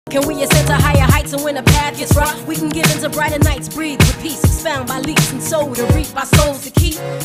Can we ascend to higher heights and when the path gets rough, we can give into brighter nights, breathe with peace, expound by leaps and soul to reap our souls to keep